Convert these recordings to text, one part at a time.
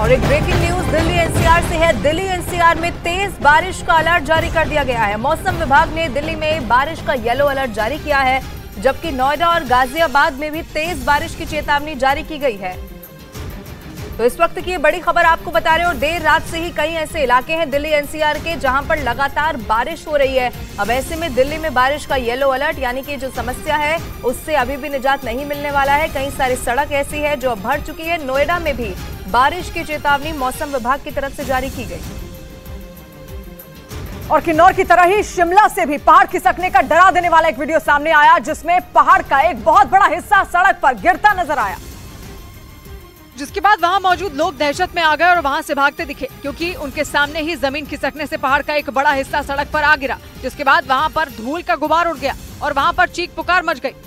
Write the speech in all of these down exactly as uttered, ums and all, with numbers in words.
और एक breaking news Delhi NCR से है। दिल्ली एनसीआर में तेज बारिश का अलर्ट जारी कर दिया गया है। मौसम विभाग ने दिल्ली में बारिश का येलो अलर्ट जारी किया है, जबकि नोएडा और गाजियाबाद में भी तेज बारिश की चेतावनी जारी की गई है। तो इस वक्त की ये बड़ी खबर आपको बता रहे हैं और देर रात से ही कई ऐसे इलाके हैं दिल्ली एनसीआर के जहां पर लगातार बारिश हो रही है। अब ऐसे में दिल्ली में बारिश का येलो अलर्ट यानी कि जो समस्या है उससे अभी भी निजात नहीं मिलने वाला है। कई सारी सड़क ऐसी है जो भर चुकी है। नोएडा में भी बारिश की चेतावनी मौसम विभाग की तरफ से जारी की गई। और किन्नौर की तरह ही शिमला से भी पहाड़ खिसकने का डरा देने वाला एक वीडियो सामने आया, जिसमें पहाड़ का एक बहुत बड़ा हिस्सा सड़क पर गिरता नजर आया, जिसके बाद वहां मौजूद लोग दहशत में आ गए और वहां से भागते दिखे, क्योंकि उनके सामने ही जमीन खिसकने से पहाड़ का एक बड़ा हिस्सा सड़क पर आ गिरा। जिसके बाद वहां पर धूल का गुबार उड़ गया और वहां पर चीख पुकार मच गई।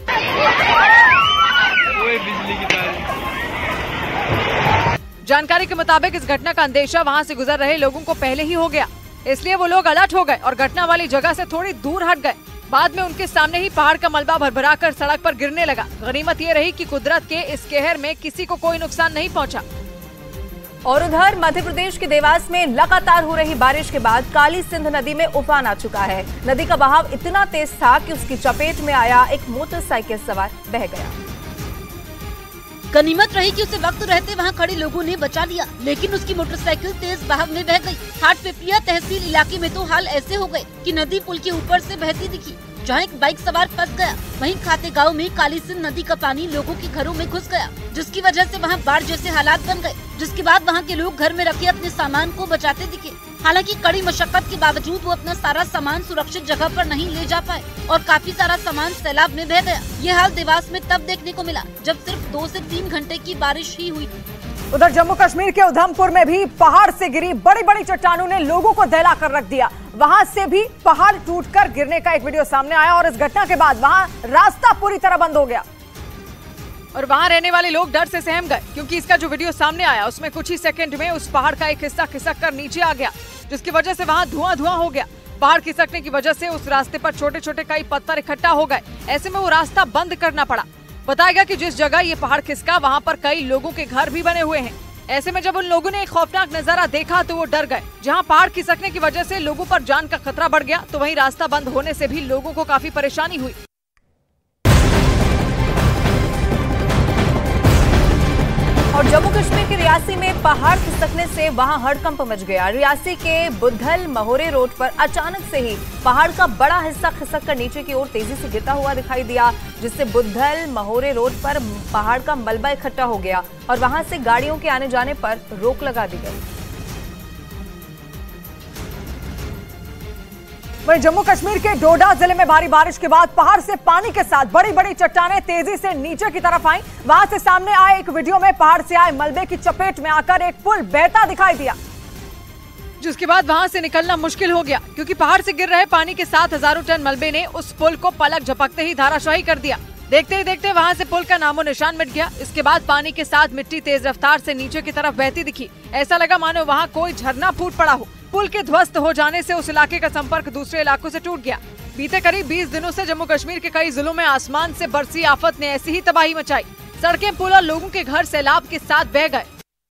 बिजली की तार। जानकारी के मुताबिक इस घटना का अंदेशा वहां से गुजर रहे लोगों को पहले ही हो गया, इसलिए वो लोग अलर्ट हो गए और घटना वाली जगह से थोड़ी दूर हट गए। बाद में उनके सामने ही पहाड़ का मलबा भरभरा कर सड़क पर गिरने लगा। गनीमत ये रही कि कुदरत के इस कहर में किसी को कोई नुकसान नहीं पहुंचा। और उधर मध्य प्रदेश के देवास में लगातार हो रही बारिश के बाद काली सिंध नदी में उफान आ चुका है। नदी का बहाव इतना तेज था कि उसकी चपेट में आया एक मोटरसाइकिल सवार बह गया। गनीमत रही कि उसे वक्त रहते वहां खड़े लोगों ने बचा लिया, लेकिन उसकी मोटरसाइकिल तेज बहाव में बह गई। हाट पिपलिया तहसील इलाके में तो हाल ऐसे हो गए कि नदी पुल के ऊपर से बहती दिखी, जहां एक बाइक सवार फंस गया। वहीं खाते गांव में काली सिंध नदी का पानी लोगों के घरों में घुस गया, जिसकी वजह से वहां बाढ़ जैसे हालात बन गए। जिसके बाद वहां के लोग घर में रखे अपने सामान को बचाते दिखे। हालांकि कड़ी मशक्कत के बावजूद वो अपना सारा सामान सुरक्षित जगह पर नहीं ले जा पाए और काफी सारा सामान सैलाब में बह गया। ये हाल देवास में तब देखने को मिला जब सिर्फ दो से तीन घंटे की बारिश ही हुई। उधर जम्मू कश्मीर के उधमपुर में भी पहाड़ से गिरी बड़ी बड़ी चट्टानों ने लोगों को दहला कर रख दिया। वहां से भी पहाड़ टूटकर गिरने का एक वीडियो सामने आया और इस घटना के बाद वहां रास्ता पूरी तरह बंद हो गया और वहां रहने वाले लोग डर से सहम गए, क्योंकि इसका जो वीडियो सामने आया उसमें कुछ ही सेकंड में उस पहाड़ का एक हिस्सा खिसक कर नीचे आ गया, जिसकी वजह से वहां धुआं धुआं हो गया। पहाड़ खिसकने की वजह से उस रास्ते पर छोटे छोटे कई पत्थर इकट्ठा हो गए। ऐसे में वो रास्ता बंद करना पड़ा। बताया गया कि जिस जगह ये पहाड़ खिसका वहां पर कई लोगों के घर भी बने हुए हैं। ऐसे में जब उन लोगों ने एक खौफनाक नजारा देखा तो वो डर गए। जहां पहाड़ खिसकने की वजह से लोगों पर जान का खतरा बढ़ गया, तो वहीं रास्ता बंद होने से भी लोगों को काफी परेशानी हुई। और जम्मू कश्मीर के रियासी में पहाड़ खिसकने से वहां हड़कंप मच गया। रियासी के बुद्धल महोरे रोड पर अचानक से ही पहाड़ का बड़ा हिस्सा खिसक कर नीचे की ओर तेजी से गिरता हुआ दिखाई दिया, जिससे बुद्धल महोरे रोड पर पहाड़ का मलबा इकट्ठा हो गया और वहां से गाड़ियों के आने जाने पर रोक लगा दी गई। वहीं जम्मू कश्मीर के डोडा जिले में भारी बारिश के बाद पहाड़ से पानी के साथ बड़ी बड़ी चट्टानें तेजी से नीचे की तरफ आईं। वहां से सामने आए एक वीडियो में पहाड़ से आए मलबे की चपेट में आकर एक पुल बहता दिखाई दिया, जिसके बाद वहां से निकलना मुश्किल हो गया, क्योंकि पहाड़ से गिर रहे पानी के साथ हजारों टन मलबे ने उस पुल को पलक झपकते ही धाराशाही कर दिया। देखते ही देखते वहां से पुल का नामो निशान मिट गया। इसके बाद पानी के साथ मिट्टी तेज रफ्तार से नीचे की तरफ बहती दिखी। ऐसा लगा मानो वहां कोई झरना फूट पड़ा हो। पुल के ध्वस्त हो जाने से उस इलाके का संपर्क दूसरे इलाकों से टूट गया। बीते करीब बीस दिनों से जम्मू कश्मीर के कई जिलों में आसमान से बरसी आफत ने ऐसी ही तबाही मचाई। सड़कें, पुल और लोगों के घर सैलाब के साथ बह गए।